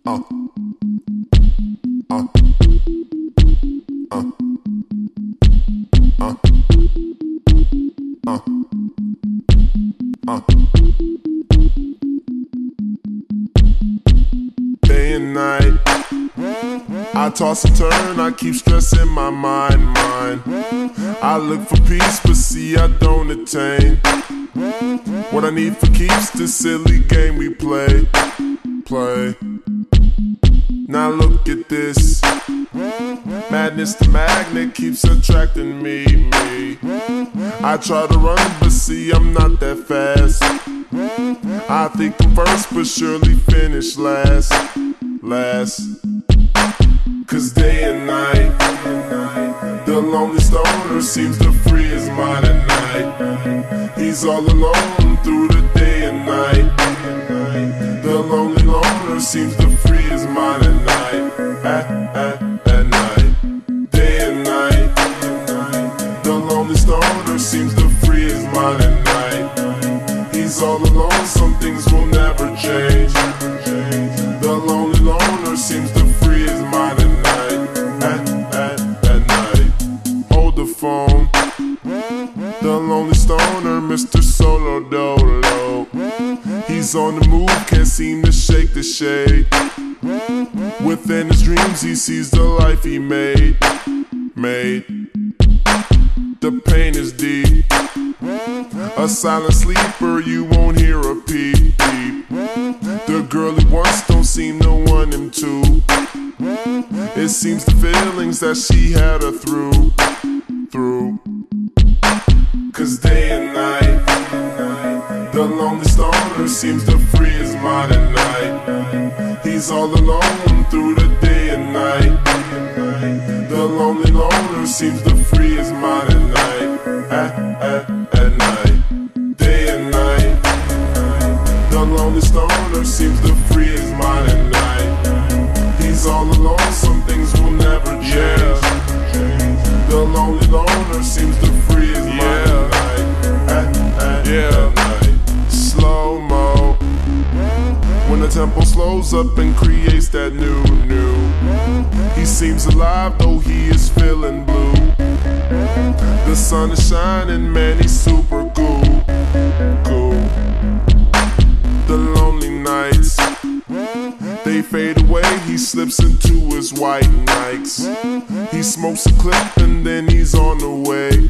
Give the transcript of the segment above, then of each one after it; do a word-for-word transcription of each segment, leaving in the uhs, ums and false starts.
Uh, uh, uh, uh, uh, uh. Day and night, I toss and turn, I keep stressing my mind, mind. I look for peace, but see I don't attain what I need for keeps this silly game we play, play. Now look at this, madness, the magnet keeps attracting me, me. I try to run, but see I'm not that fast. I think I'm first, but surely finish last, last. Cause day and night, the lonely stoner seems to free his mind at night. He's all alone through the day and night. The lonely loner seems to free his mind at night, at, at, at night. Day and night, the lonely stoner seems to free his mind at night. He's all alone, some things will never change. The lonely loner seems to free his mind at night, at, at, at night. Hold the phone, the lonely stoner, Mister Solo Dolo. He's on the move, can't seem to shake the shade. Within his dreams he sees the life he made, made. The pain is deep, a silent sleeper, you won't hear a peep, peep. The girl he wants don't seem to want him to. It seems the feelings that she had her through, through. Cause day and night, the lonely stoner seems to free his mind at night. He's all alone through the day and night. The lonely loner seems to free his mind at night, at, at, at night. Day and night, the lonely stoner seems to free his mind at night. He's all alone, some things will never change. The lonely loner seems to free his mind at night, at, at, yeah. at night. Slow-mo, when the tempo slows up and creates that new, new. He seems alive though he is feeling blue. The sun is shining, man, he's super cool, cool. The lonely nights, they fade away, he slips into his white Nikes. He smokes a clip and then he's on the way.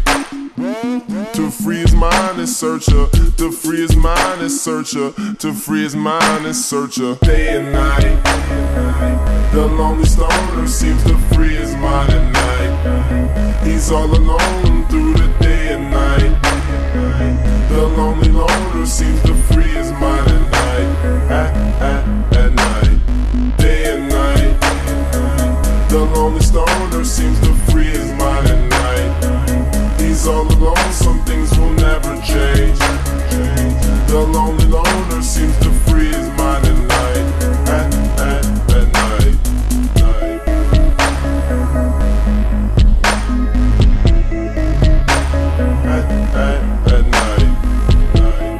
To free his mind and searcher, to free his mind and searcher, to free his mind and searcher. Day and night, the lonely stoner seems to free his mind at night. He's all alone through the day and night. The lonely loner seems to free his mind at night, at, at, at night. Day and night, the lonely stoner seems to free his mind at night. He's all alone, some things will never change. The lonely loner seems to free his mind at night, at, at, at night, night. At, at, at night, night.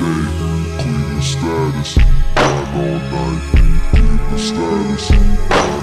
Status, grind all night, keep the status.